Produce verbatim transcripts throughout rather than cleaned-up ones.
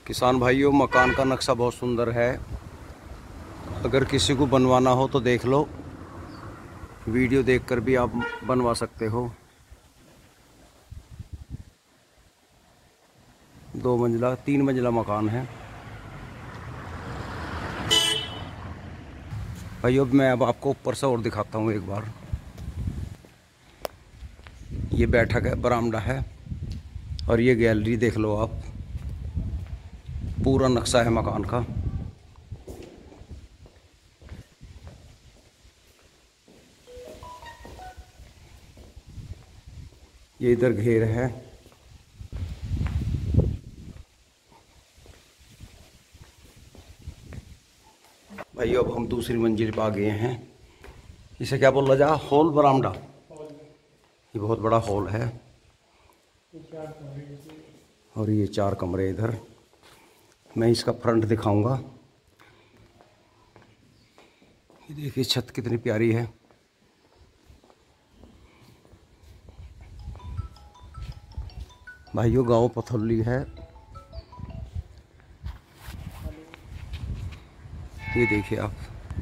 किसान भाइयों, मकान का नक्शा बहुत सुंदर है। अगर किसी को बनवाना हो तो देख लो, वीडियो देखकर भी आप बनवा सकते हो। दो मंजिला तीन मंजिला मकान है भाइयों। अब मैं अब आपको ऊपर से और दिखाता हूँ एक बार। ये बैठक है, बरामदा है और ये गैलरी देख लो आप। पूरा नक्शा है मकान का। ये इधर घेर है। भाई अब हम दूसरी मंजिल पर आ गए हैं। इसे क्या बोला जा, हॉल बरामदा। ये बहुत बड़ा हॉल है और ये चार कमरे इधर। मैं इसका फ्रंट दिखाऊंगा। ये देखिए छत कितनी प्यारी है। भाइयों गांव पथौली है। ये देखिए आप।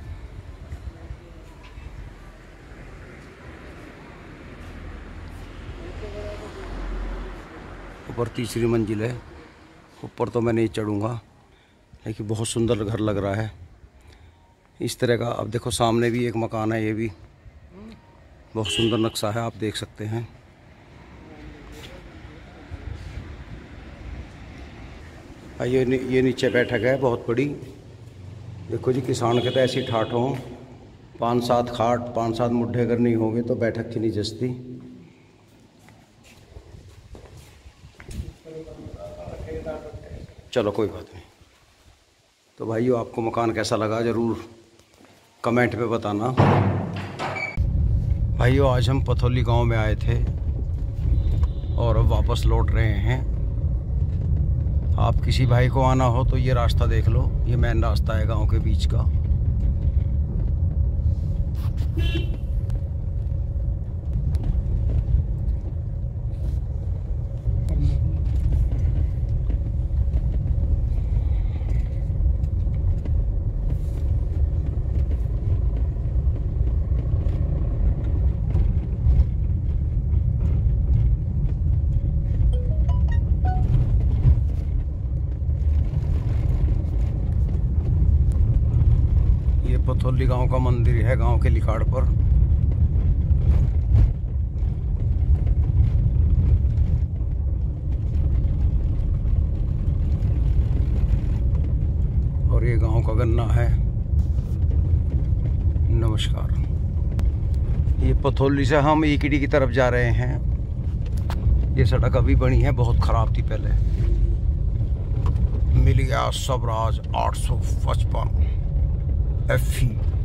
ऊपर तीसरी मंजिल है। ऊपर तो मैं नहीं चढ़ूंगा, लेकिन बहुत सुंदर घर लग रहा है इस तरह का। अब देखो सामने भी एक मकान है, ये भी बहुत सुंदर नक्शा है, आप देख सकते हैं। ये ये नीचे बैठक है बहुत बड़ी। देखो जी, किसान के तो ऐसी ठाठ हो, पाँच सात खाट पाँच सात मुड्ढे अगर नहीं होंगे तो बैठक की नहीं जचती। चलो कोई बात नहीं। तो भाइयों आपको मकान कैसा लगा ज़रूर कमेंट पे बताना। भाइयों आज हम पथौली गांव में आए थे और अब वापस लौट रहे हैं। आप किसी भाई को आना हो तो ये रास्ता देख लो, ये मेन रास्ता है गांव के बीच का। पथौली गांव का मंदिर है, गांव के लिखाड़ पर। और ये गांव का गन्ना है। नमस्कार। ये पथौली से हम ईकड़ी की तरफ जा रहे हैं। ये सड़क अभी बनी है, बहुत खराब थी पहले। मिल गया स्वराज आठ सौ पचपन एफ ई।